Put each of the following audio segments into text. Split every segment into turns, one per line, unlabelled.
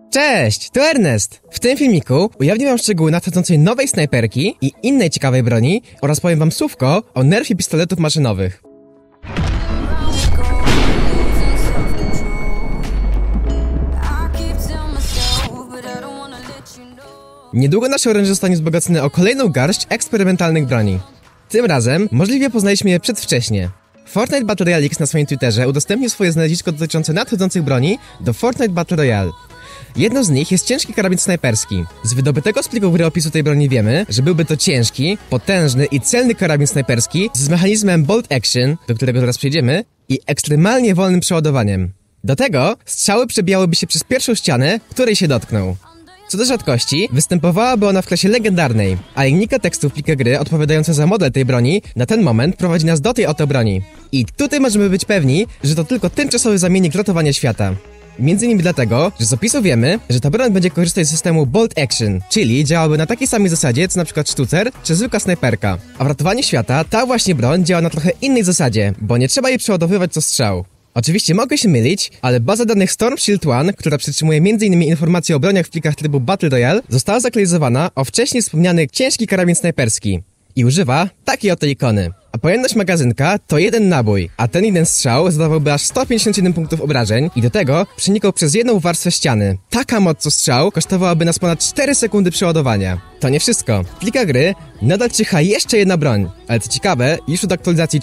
Cześć, to Ernest! W tym filmiku ujawnię wam szczegóły nadchodzącej nowej snajperki i innej ciekawej broni oraz powiem wam słówko o nerfie pistoletów maszynowych. Niedługo nasze oręże zostanie wzbogacone o kolejną garść eksperymentalnych broni. Tym razem możliwie poznaliśmy je przedwcześnie. Fortnite Battle Royale X na swoim Twitterze udostępnił swoje znalezisko dotyczące nadchodzących broni do Fortnite Battle Royale. Jedną z nich jest ciężki karabin snajperski. Z wydobytego z plików gry opisu tej broni wiemy, że byłby to ciężki, potężny i celny karabin snajperski z mechanizmem Bolt Action, do którego zaraz przejdziemy, i ekstremalnie wolnym przeładowaniem. Do tego strzały przebijałyby się przez pierwszą ścianę, której się dotknął. Co do rzadkości, występowałaby ona w klasie legendarnej, a linijka tekstu w plikach gry odpowiadająca za model tej broni na ten moment prowadzi nas do tej oto broni. I tutaj możemy być pewni, że to tylko tymczasowy zamiennik ratowania świata. Między innymi dlatego, że z opisu wiemy, że ta broń będzie korzystać z systemu Bolt Action, czyli działałaby na takiej samej zasadzie co np. sztucer czy zwykła snajperka. A w ratowaniu świata ta właśnie broń działa na trochę innej zasadzie, bo nie trzeba jej przeładowywać co strzał. Oczywiście mogę się mylić, ale baza danych Storm Shield One, która przytrzymuje m.in. informacje o broniach w plikach trybu Battle Royale, została zaktualizowana o wcześniej wspomniany ciężki karabin snajperski i używa takiej oto ikony. A pojemność magazynka to jeden nabój, a ten jeden strzał zadawałby aż 157 punktów obrażeń i do tego przenikał przez jedną warstwę ściany. Taka moc co strzał kosztowałaby nas ponad 4 sekundy przeładowania. To nie wszystko. W plikach gry nadal czyha jeszcze jedna broń, ale co ciekawe, już od aktualizacji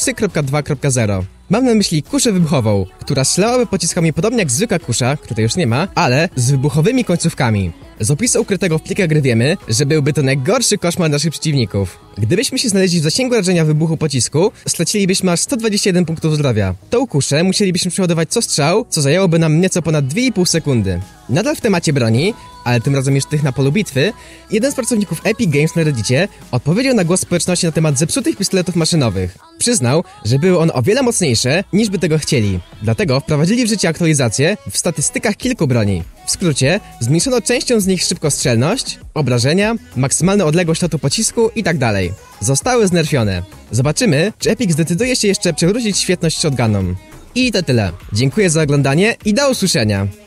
3.2.0. Mam na myśli kuszę wybuchową, która strzelałaby pociskami podobnie jak zwykła kusza, której już nie ma, ale z wybuchowymi końcówkami. Z opisu ukrytego w plikach gry wiemy, że byłby to najgorszy koszmar naszych przeciwników. Gdybyśmy się znaleźli w zasięgu rażenia wybuchu pocisku, stracilibyśmy aż 121 punktów zdrowia. Tą kuszę musielibyśmy przeładować co strzał, co zajęłoby nam nieco ponad 2,5 sekundy. Nadal w temacie broni, ale tym razem już tych na polu bitwy, jeden z pracowników Epic Games na Reddicie odpowiedział na głos społeczności na temat zepsutych pistoletów maszynowych. Przyznał, że były one o wiele mocniejsze, niż by tego chcieli. Dlatego wprowadzili w życie aktualizacje w statystykach kilku broni. W skrócie, zmniejszono częścią z nich szybkostrzelność, obrażenia, maksymalną odległość lotu pocisku itd. Zostały znerfione. Zobaczymy, czy Epic zdecyduje się jeszcze przywrócić świetność shotgunom. I to tyle. Dziękuję za oglądanie i do usłyszenia!